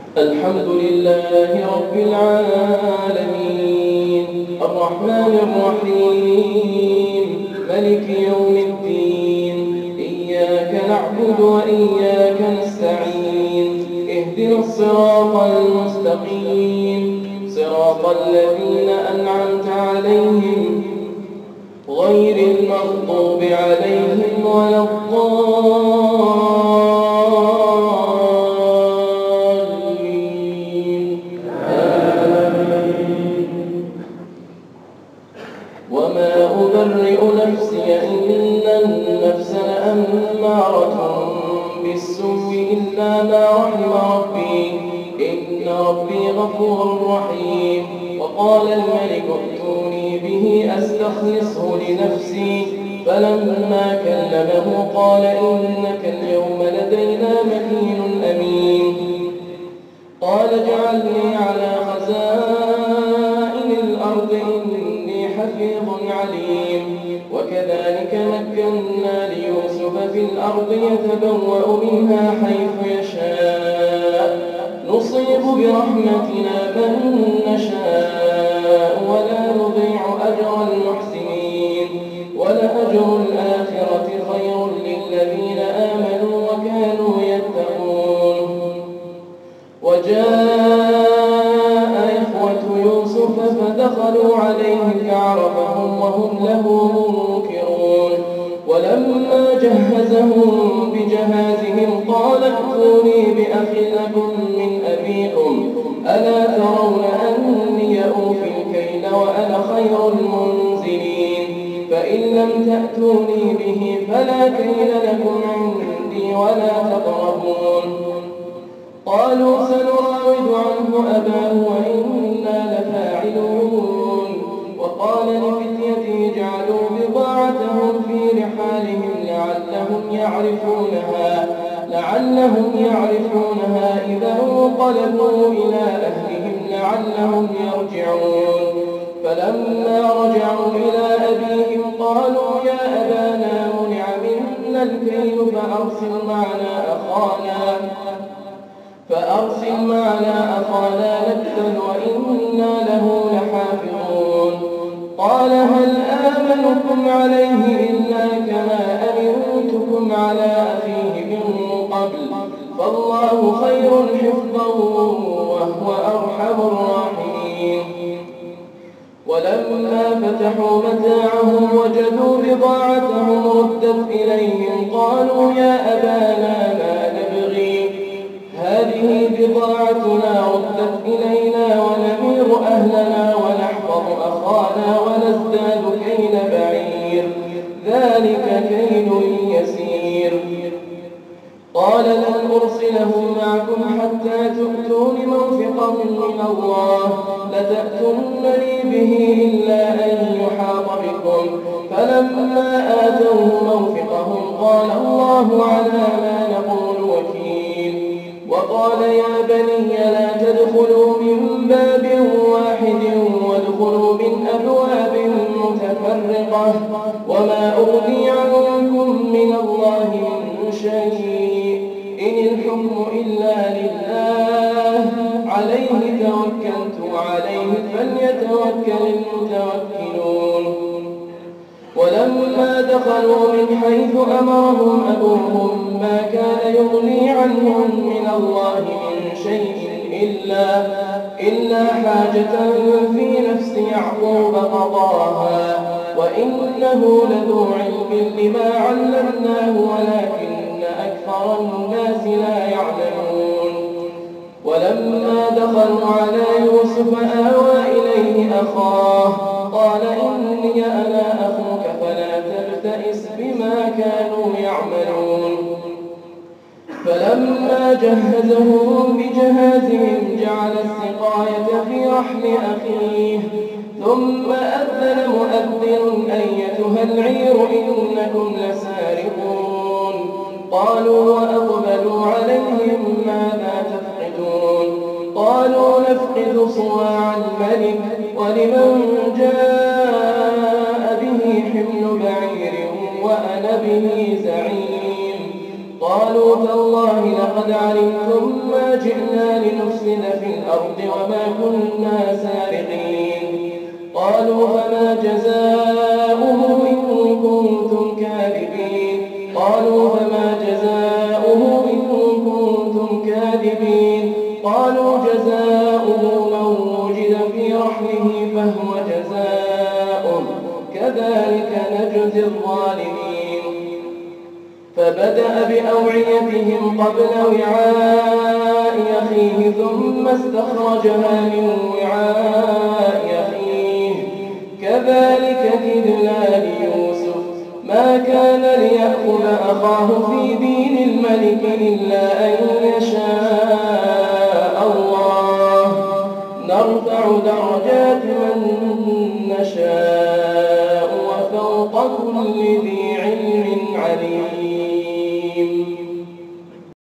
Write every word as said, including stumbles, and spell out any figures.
الحمد لله رب العالمين الرحمن الرحيم ملك يوم الدين إياك نعبد وإياك نستعين اهدنا الصراط المستقيم صراط الذين أنعمت عليهم غير المغضوب عليهم ولا الضالين آمين. وما أبرئ نفسي إن النفس لأمارة بالسوء إلا ما رحم ربي إن ربي غفور رحيم. وقال الملك ائتوني به أستخلصه لنفسي فلما كلمه قال إنك اليوم لدينا مكين أمين. قال اجعلني على خزائن الأرض إني حفيظ عليم. وكذلك مكنا ليوسف في الأرض يتبوأ منها حيث يشاء نصيب برحمتنا من نشاء ولا نضيع أجر المحسنين ولأجر الآخرة خير للذين آمنوا وكانوا يتقون. وجاء إخوة يوسف فدخلوا عليه فعرفهم وهم له منكرون. ولما جهزهم بجهازهم قال ائتوني بأخ لكم من أبيكم ألا ترون أني أوفي الكيل وأنا خير المنزلين فإن لم تأتوني به فلا كيل لكم عندي ولا تقربون. قالوا سنراود عنه أباه وإنا لفاعلون. وقال لفتيته اجعلوا بضاعتهم في رحالهم لعلهم يعرفونها لعلهم يعرفونها إذا انقلبوا إلى أهلهم لعلهم يرجعون. فلما رجعوا إلى أبيهم قالوا يا أبانا منع منا الكيل فأرسل معنا أخانا فأرسل معنا أخانا نكتل وإنا له لحافظون. قال هل آمنكم عليه إلا كما أمنتكم على أخيه من قبل فالله خير حفظا وهو أرحم الراحمين. ولما فتحوا متاعهم وجدوا بضاعتهم ردت إليهم قالوا يا أبانا ما نبغي هذه بضاعتنا ردت إلينا ونمير أهلنا ونحفظ أخانا ونزداد كيل بعير ذلك كيل يسير. قال لن أرسله معكم حتى تؤتون موثقا من الله لتأتونني به إلا أن يحاط بكم. فلما آتوه موثقهم قال الله على ما نقول وكيل. وقال يا بني لا تدخلوا من باب واحد وادخلوا من أبواب متفرقة وما أغني عنكم من الله من شيء إن الحكم إلا لله عليه توكلت وعليه فليتوكل المتوكلون. ولما دخلوا من حيث أمرهم أبوهم ما كان يغني عنهم من الله من شيء إلا, إلا حاجة في نفس يعقوب قضاها وإنه لذو علم لما علمناه ولكن أكثر الناس لا يعلمون. ولما دخلوا على يوسف آوى إليه أخاه قال إني أنا أخوك فلا تبتئس بما كانوا يعملون. فلما جهزهم بجهازهم جعل السقاية في رحل أخيه ثم أذن مؤذن أيتها العير إنكم لسارقون. قالوا وأقبلوا عليهم ماذا تفقدون قالوا نفقد صواع الملك ولمن جاء به حمل بعير وأنا به زعيم. قالوا تالله لقد علمتم ما جئنا لنفسد في الأرض وما كنا سارقين. قالوا فما جزاؤه إن كنتم كاذبين قالوا فما جزاؤه إن كنتم كاذبين قالوا جزاؤه من وجد في رحله فهو جزاؤه كذلك نجزي الظالمين. فبدأ بأوعيتهم قبل وعاء أخيه ثم استخرجها من وعاء أخيه كذلك كدنا ليوسف ما كان ليأخذ أخاه في دين الملك إلا أن يشاء الله نرفع درجات من نشاء وفوق كل ذي